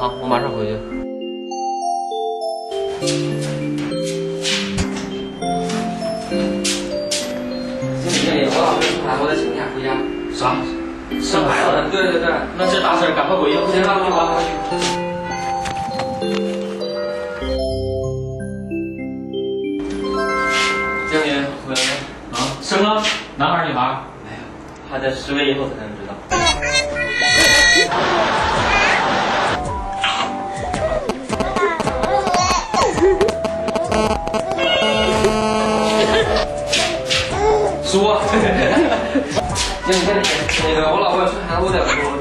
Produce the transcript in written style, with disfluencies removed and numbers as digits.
好，我马上回去。经理，我老婆生孩子，我得请假回家。 啥？生孩子？ 对对对， 那这大事赶快回去。 行，那我去吧。经理，回来了。 啊，生了？男孩女孩？ 没有，还得10个月以后才能知道。叔，经理，那个我老婆生孩子，我得回去。